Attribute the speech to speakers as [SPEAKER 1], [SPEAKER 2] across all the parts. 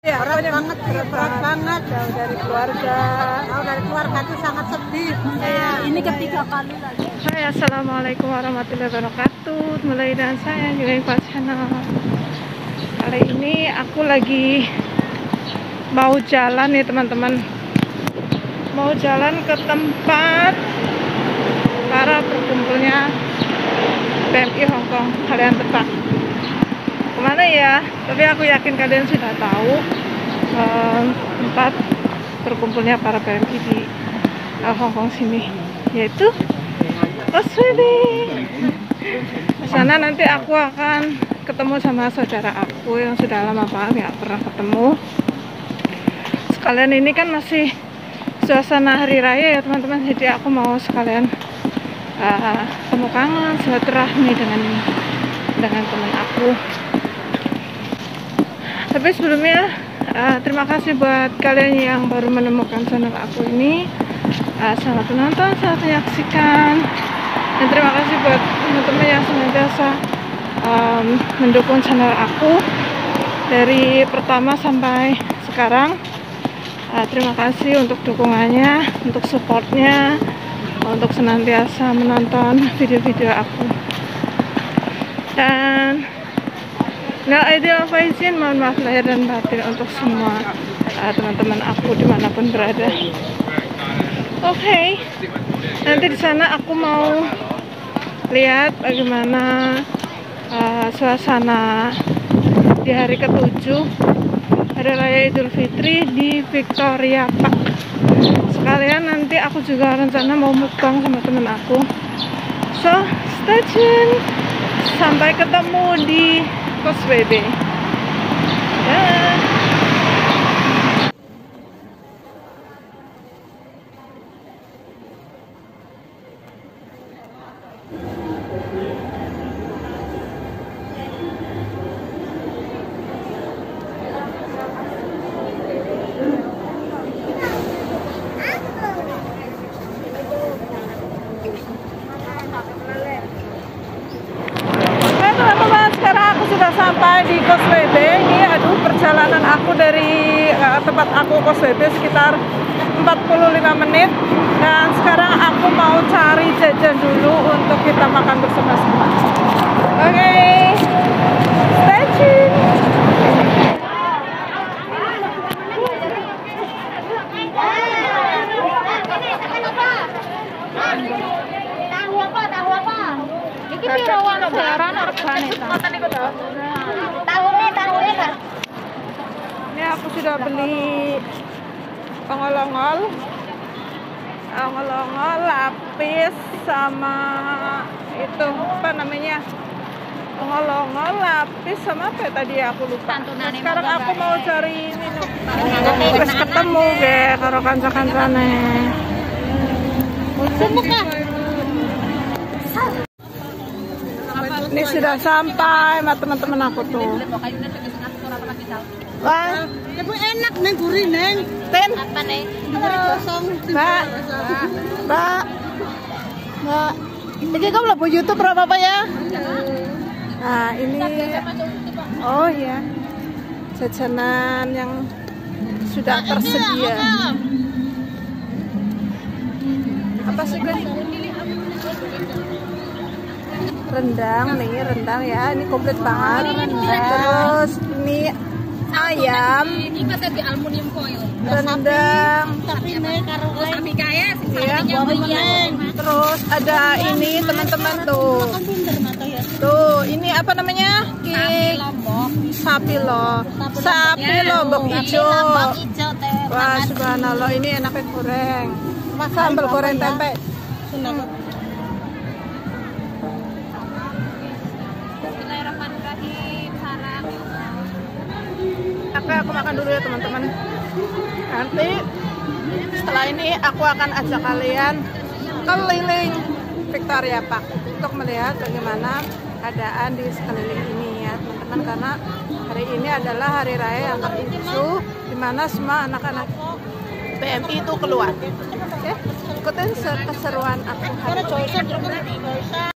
[SPEAKER 1] Ya, berat banget, berat banget. Jauh dari keluarga. Jauh dari keluarga itu sangat sedih.
[SPEAKER 2] Ya, ini ketiga kali lagi.
[SPEAKER 3] Hai, assalamualaikum warahmatullahi wabarakatuh. Mulai dengan saya Julian Channel. Kali ini aku lagi mau jalan nih teman-teman. Mau jalan ke tempat para berkumpulnya PMI Hongkong. Kalian tebak kemana ya? Tapi aku yakin kalian sudah tahu tempat berkumpulnya para PMI di Hongkong sini, yaitu Causeway Bay. Di sana nanti aku akan ketemu sama saudara aku yang sudah lama banget nggak pernah ketemu. Sekalian ini kan masih suasana hari raya ya teman-teman, jadi aku mau sekalian temu kangen, silaturahmi dengan teman aku. Tapi sebelumnya terima kasih buat kalian yang baru menemukan channel aku ini. Selamat menonton, selamat menyaksikan, dan terima kasih buat teman-teman yang senantiasa mendukung channel aku dari pertama sampai sekarang. Terima kasih untuk dukungannya, untuk supportnya, untuk senantiasa menonton video-video aku. Dan nggak ideal faizin, mohon maaf lahir dan batin untuk semua teman-teman aku dimanapun berada. Oke, nanti di sana aku mau lihat bagaimana suasana di hari ke-7 Hari Raya Idul Fitri di Victoria Park. Sekalian nanti aku juga rencana mau mukbang sama temen aku. So, stay tune. Sampai ketemu di Causeway Bay. Teman-teman, sekarang aku sudah sampai di Causeway Bay. Ini perjalanan aku dari tempat aku Causeway Bay sekitar 45 menit. Dan sekarang aku mau cari jajan dulu untuk kita makan bersama-sama. Oke, stay tune.
[SPEAKER 2] Iki pirawan sekarang regane ta? Tahunnya Kak.
[SPEAKER 3] Ini aku sudah beli ongol-ongol, lapis, sama itu apa namanya, ongol-ongol, lapis, sama apa tadi aku lupa. Sekarang aku mau cari minum. Terus ketemu ge karo kanca-kancane. Ini sudah sampai sama teman-teman aku tuh. Wah,
[SPEAKER 1] Ibu enak neng gurih neng.
[SPEAKER 3] Ten.
[SPEAKER 2] Apa nih?
[SPEAKER 1] Kosong.
[SPEAKER 3] Mbak. Ini kamu lagi YouTube berapa Pak ya? Nah, ini. Oh ya. Jajanan yang sudah tersedia. Apa sih, Ben? Rendang nih, rendang ya. Ini komplit banget. Terus ini ayam.
[SPEAKER 2] Ini masih di aluminium foil.
[SPEAKER 3] Rendang.
[SPEAKER 1] Tapi neng karo
[SPEAKER 2] Sapi kaya sih
[SPEAKER 3] Ya, terus ada ini teman-teman tuh. Tuh, ini apa namanya? Sapi lombok hijau. Wah, subhanallah, ini enaknya goreng. Sambal goreng tempe. Oke, aku makan dulu ya teman-teman. Nanti setelah ini aku akan ajak kalian keliling Victoria Park untuk melihat bagaimana keadaan di sekeliling ini ya teman-teman, karena hari ini adalah hari raya yang ke-7 di mana semua anak-anak PMI itu keluar. Oke, ikutin keseruan aku hari ini.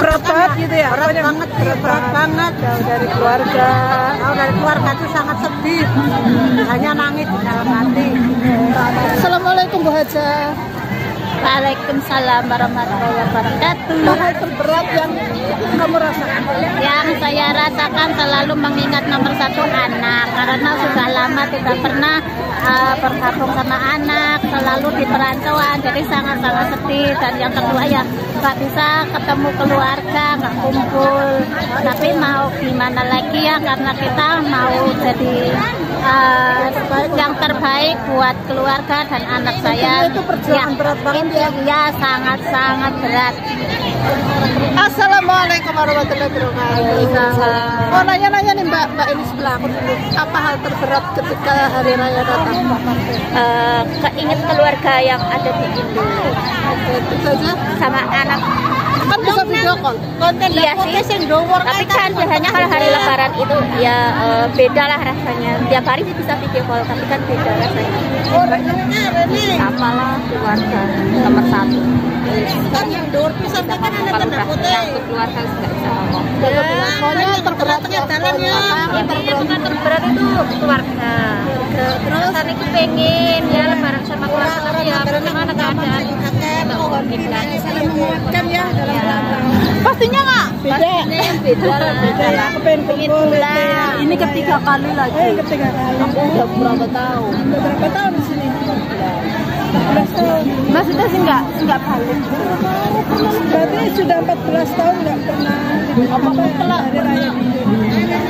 [SPEAKER 3] berat banget gitu ya?
[SPEAKER 1] Berat banget, berat banget. Jauh dari keluarga. Jauh dari keluarga itu sangat sedih. Hanya nangis di dalam hati.
[SPEAKER 3] Assalamualaikum Bu Haja.
[SPEAKER 2] Waalaikumsalam warahmatullahi wabarakatuh.
[SPEAKER 3] Hal terberat yang kamu rasakan?
[SPEAKER 2] Yang saya rasakan selalu mengingat nomor satu anak, karena sudah lama tidak pernah bergabung sama anak, selalu di perantauan, jadi sangat-sangat sedih. Dan yang kedua ya nggak bisa ketemu keluarga, nggak kumpul. Tapi mau gimana lagi ya, karena kita mau jadi yang terbaik buat keluarga dan anak saya.
[SPEAKER 3] Itu perjuangan berat banget ya?
[SPEAKER 2] Ya, sangat-sangat berat.
[SPEAKER 3] Assalamualaikum warahmatullahi wabarakatuh. Oh, nanya-nanya nih Mbak ini sebelah aku dulu. Apa hal terberat ketika hari raya datang?
[SPEAKER 2] Keinget keluarga yang ada di Indo.
[SPEAKER 3] Oke, itu saja.
[SPEAKER 2] Sama anak.
[SPEAKER 3] Kan bisa video call.
[SPEAKER 2] Konten iya sih, tapi kan biasanya kalau hari lebaran itu ya beda lah rasanya. Tiap hari sih bisa video call, tapi kan beda rasanya. Sama lah keluarga nomor satu.
[SPEAKER 1] Kan yang dor pisang kan ada tanda putih.
[SPEAKER 2] Untuk keluarga nggak bisa ngomong.
[SPEAKER 3] Pokoknya terberat
[SPEAKER 1] jalannya.
[SPEAKER 2] Intinya bukan terberat itu keluarga. Terus tadi pengen ya lebaran sama keluarga, tapi ya bagaimana keadaan nggak mungkin kan.
[SPEAKER 3] Kan ya dalam pastinya nggak beda.
[SPEAKER 2] Beda lah.
[SPEAKER 3] Pengen pulang.
[SPEAKER 2] Ini ketiga kali lagi.
[SPEAKER 3] Ketiga kali.
[SPEAKER 2] Aku udah berapa tahun?
[SPEAKER 3] Udah berapa tahun di sini? 14 tahun.
[SPEAKER 2] Maksudnya sih nggak balik.
[SPEAKER 3] Berarti sudah 14 tahun nggak pernah hari raya di Indonesia.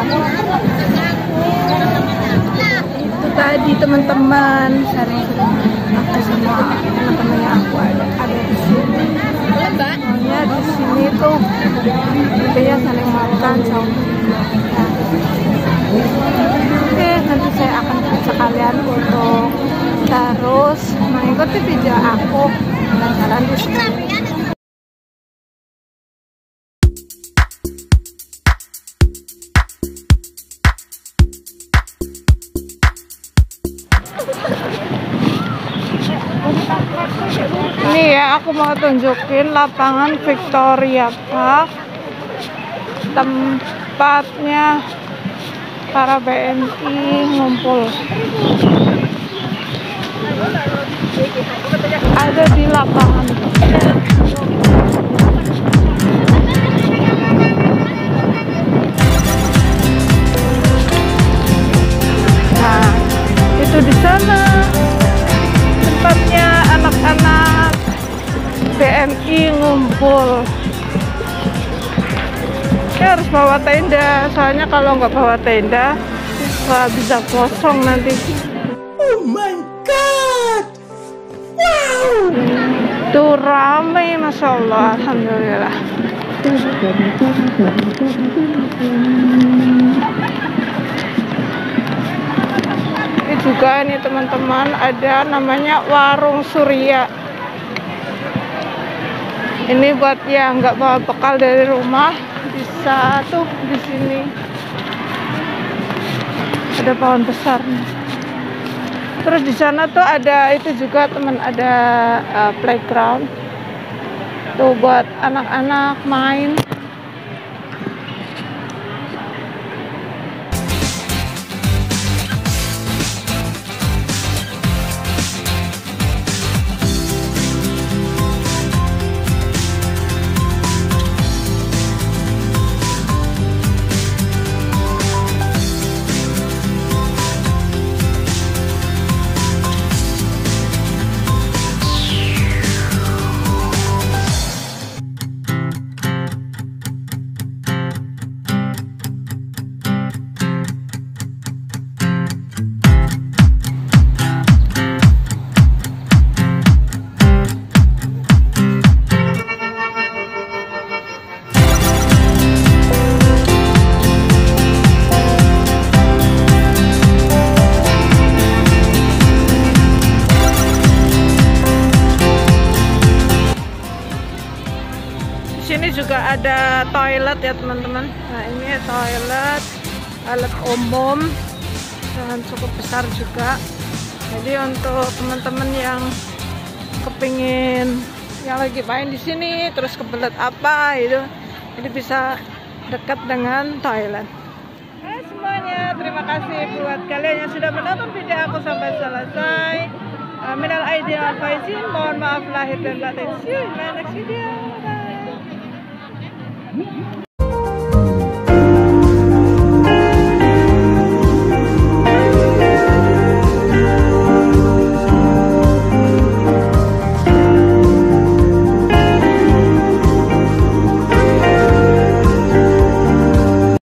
[SPEAKER 3] Itu tadi teman-teman, sering aku sama teman-temannya aku ada di sini. Soalnya di sini tuh dia saling makan sama. Oke, nanti saya akan sekalian untuk terus mengikuti video aku dan jalan di sini. Ini ya, aku mau tunjukin lapangan Victoria Park, tempatnya para BNI ngumpul. Ada di lapangan. Nah, itu di sana tempatnya anak-anak BNI ngumpul. Kita harus bawa tenda, soalnya kalau nggak bawa tenda nggak bisa kosong nanti. Oh my god, wow, tuh rame, masya Allah, alhamdulillah. Ini juga nih teman-teman, ada namanya Warung Surya. Ini buat yang nggak bawa bekal dari rumah, bisa tuh di sini. Ada pohon besar nih. Terus di sana tuh ada itu juga teman, ada playground. Tuh buat anak-anak main. Sini juga ada toilet ya teman-teman. Nah ini toilet umum dan cukup besar juga. Jadi untuk teman-teman yang kepingin yang lagi main di sini, terus kebelet apa itu. Jadi bisa dekat dengan Thailand. Semuanya, terima kasih buat kalian yang sudah menonton video aku sampai selesai. Minal aidin wal faizin, mohon maaf lahir dan batin. See you in my next video. Bye.